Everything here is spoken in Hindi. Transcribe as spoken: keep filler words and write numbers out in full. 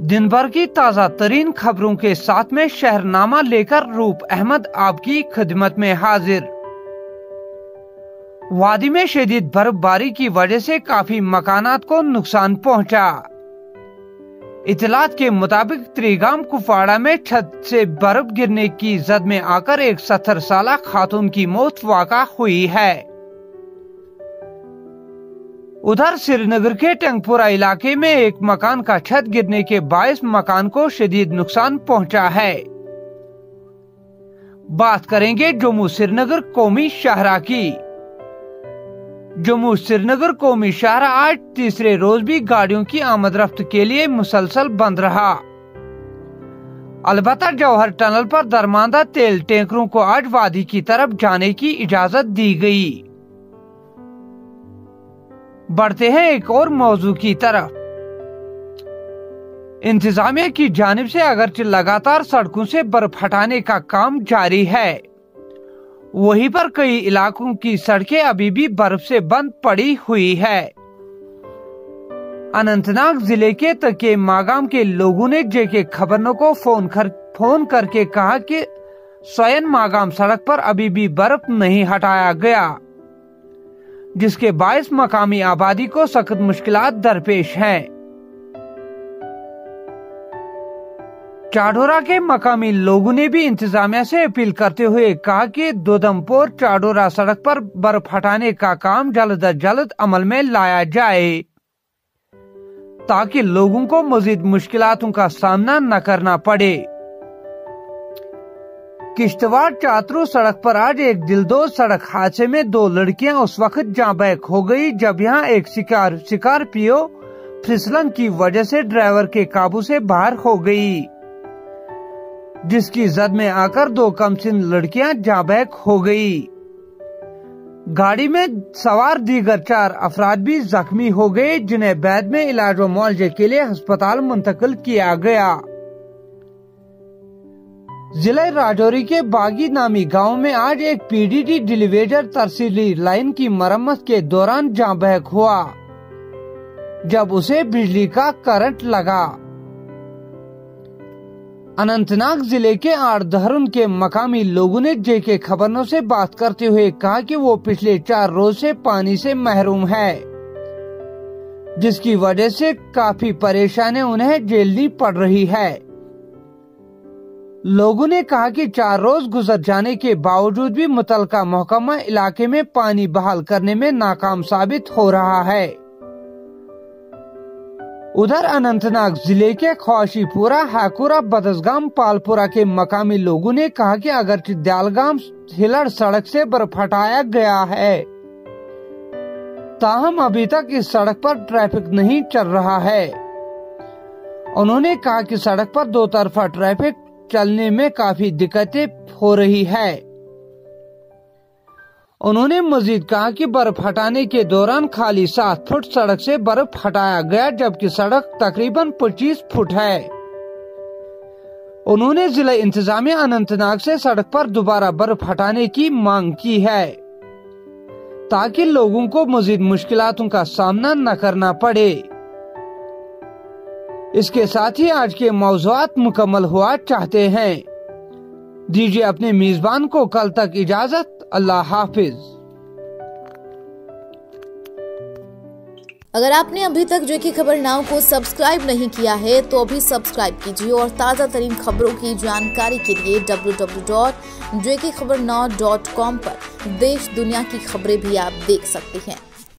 दिन भर की ताज़ा तरीन खबरों के साथ में शहरनामा लेकर रूप अहमद आपकी खिदमत में हाजिर। वादी में शदीद बर्फबारी की वजह से काफी मकानात को नुकसान पहुंचा। इतलात के मुताबिक त्रिगाम कुपवाड़ा में छत से बर्फ गिरने की जद में आकर एक सत्तर साल खातून की मौत वाक़ा हुई है। उधर श्रीनगर के टंगपुरा इलाके में एक मकान का छत गिरने के बायस मकान को शदीद नुकसान पहुंचा है। बात करेंगे जम्मू श्रीनगर कौमी शाहरा की। जम्मू श्रीनगर कौमी शाहरा आज तीसरे रोज भी गाड़ियों की आमद रफ्त के लिए मुसलसल बंद रहा। अलबत्ता जौहर टनल पर दरमांदा तेल टैंकरों को आज वादी की तरफ जाने की इजाजत दी गई। बढ़ते हैं एक और मौजू की तरफ। इंतजामिया की जानिब से अगरचे लगातार सड़कों से बर्फ हटाने का काम जारी है, वहीं पर कई इलाकों की सड़कें अभी भी बर्फ से बंद पड़ी हुई है। अनंतनाग जिले के तके मागाम के लोगों ने जेके खबरों को फोन कर फोन करके कहा कि स्वयं मागाम सड़क पर अभी भी बर्फ नहीं हटाया गया, जिसके बायस मकामी आबादी को सख्त मुश्किलात दरपेश हैं। चाडोरा के मकामी लोगों ने भी इंतजामिया से अपील करते हुए कहा कि दोदमपुर चाडोरा सड़क पर बर्फ हटाने का काम जल्द अज जल्द अमल में लाया जाए, ताकि लोगों को मजीद मुश्किलातों का सामना न करना पड़े। किश्तवाड़ चातरू सड़क पर आज एक दिलदोज सड़क हादसे में दो लड़कियां उस वक्त जाँ बैक हो गई जब यहां एक शिकार स्कॉर्पियो फिसलन की वजह से ड्राइवर के काबू से बाहर हो गई, जिसकी जद में आकर दो कमसिन लड़कियां जाँ बैक हो गई। गाड़ी में सवार दीगर चार अफराद भी जख्मी हो गए, जिन्हें बाद में इलाज व मुआवजे के लिए अस्पताल मुंतकिल किया गया। जिला राजौरी के बागी नामी गांव में आज एक पीडीडी डिलीवेजर तरसीली लाइन की मरम्मत के दौरान जाँ बहक हुआ, जब उसे बिजली का करंट लगा। अनंतनाग जिले के आड़धरून के मकामी लोगों ने जेके खबरों से बात करते हुए कहा कि वो पिछले चार रोज से पानी से महरूम है, जिसकी वजह से काफी परेशानी उन्हें झेलनी पड़ रही है। लोगों ने कहा कि चार रोज गुजर जाने के बावजूद भी मुतलका महकमा इलाके में पानी बहाल करने में नाकाम साबित हो रहा है। उधर अनंतनाग जिले के ख्वाशीपुरा, हाकुरा, बदसगाम, पालपुरा के मकामी लोगों ने कहा कि अगरचे दयालगाम हिलड़ सड़क से बर्फ हटाया गया है, ताहम अभी तक इस सड़क पर ट्रैफिक नहीं चल रहा है। उन्होंने कहा कि सड़क पर दो तरफा ट्रैफिक चलने में काफी दिक्कतें हो रही है। उन्होंने मजीद कहा कि बर्फ हटाने के दौरान खाली सात फुट सड़क से बर्फ हटाया गया, जबकि सड़क तकरीबन पच्चीस फुट है। उन्होंने जिला इंतजामिया अनंतनाग से सड़क पर दोबारा बर्फ हटाने की मांग की है, ताकि लोगों को मजीद मुश्किलातों का सामना न करना पड़े। इसके साथ ही आज के मौज़ूआत मुकम्मल हुआ चाहते हैं। दीजिए अपने मेजबान को कल तक इजाजत। अल्लाह हाफिज। अगर आपने अभी तक जेके खबर नाउ को सब्सक्राइब नहीं किया है तो अभी सब्सक्राइब कीजिए और ताज़ा तरीन खबरों की जानकारी के लिए W W W dot JK Khabar now dot com पर देश दुनिया की खबरें भी आप देख सकते हैं।